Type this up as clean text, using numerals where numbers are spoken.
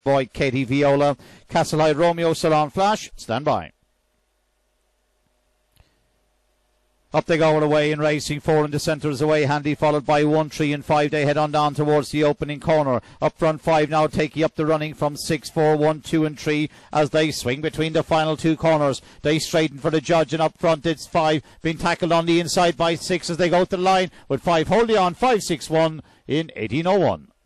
LISNABOY KATIE, VIOLA, CASTLEHALE ROMEO, SULLANE FLASH. Stand by. Up they go away in racing. 4 in the centre is away handy, followed by 1, 3 and 5. They head on down towards the opening corner. Up front 5 now taking up the running from 6, 4, 1, 2 and 3 as they swing between the final 2 corners. They straighten for the judge, and up front it's 5 being tackled on the inside by 6 as they go to the line with 5 holding on. 5, 6, 1 in 1801.